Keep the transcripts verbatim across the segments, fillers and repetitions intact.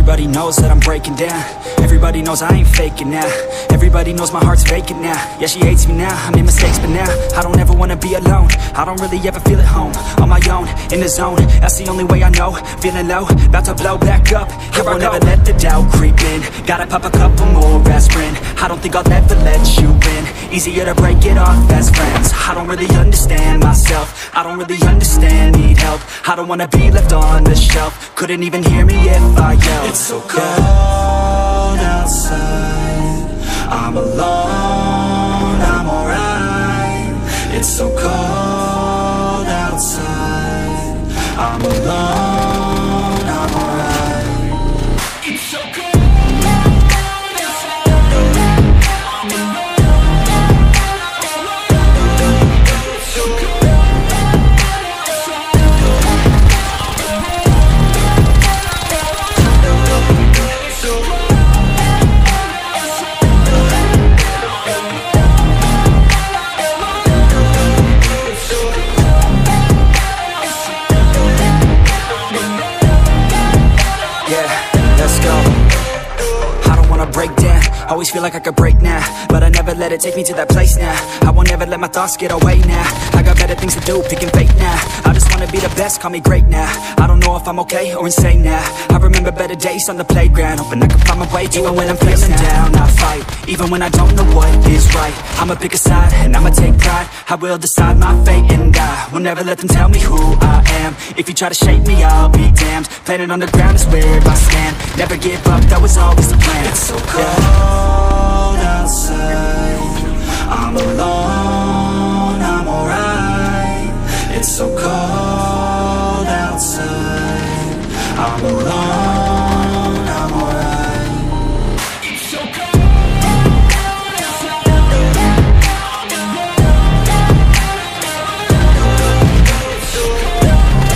Everybody knows that I'm breaking down. Everybody knows I ain't faking now. Everybody knows my heart's vacant now. Yeah, she hates me now, I made mistakes, but now I don't ever wanna be alone. I don't really ever feel at home. On my own, in the zone, that's the only way I know. Feeling low, about to blow back up. Here I won't ever let the doubt creep in. Gotta pop a couple more aspirin. I don't think I'll ever let you in. Easier to break it off as friends. I don't really understand myself. I don't really understand, need help. I don't wanna be left on the shelf. Couldn't even hear me if I yelled. It's so cold outside, I'm alone, I'm alright. It's so cold outside, I'm alone, I'm alright. It's so cold. Always feel like I could break now, but I never let it take me to that place now. I won't ever let my thoughts get away now. I got better things to do, picking fate now. I just wanna be the best, call me great now. I don't know if I'm okay or insane now. I remember better days on the playground, hoping I can find my way. Even when I'm feeling down, I fight. Even when I don't know what is right, I'ma pick a side and I'ma take pride. I will decide my fate and I will never let them tell me who I am. If you try to shape me, I'll be damned. Planet on the ground is where I stand. Never give up, that was always the plan. It's so cold outside, I'm alone, I'm alright. It's so cold outside, I'm alone, I'm alright. It's so cold outside, I'm alone, it's so cold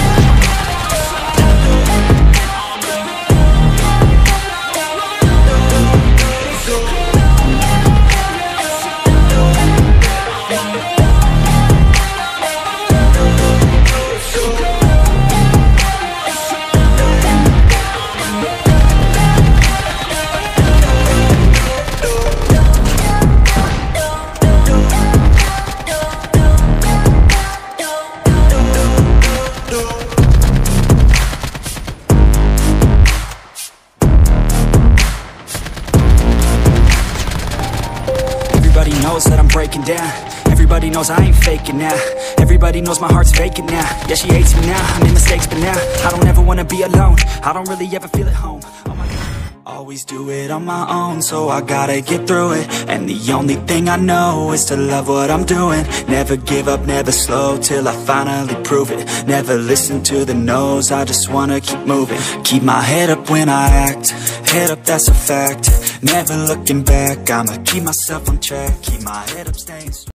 Everybody knows that I'm breaking down. Everybody knows I ain't faking now. Everybody knows my heart's vacant now. Yeah, she hates me now, I made mistakes, but now I don't ever wanna be alone. I don't really ever feel at home. Oh my God. Always do it on my own, so I gotta get through it. And the only thing I know is to love what I'm doing. Never give up, never slow, till I finally prove it. Never listen to the no's, I just wanna keep moving. Keep my head up when I act, head up, that's a fact. Never looking back, I'ma keep myself on track. Keep my head up, staying strong.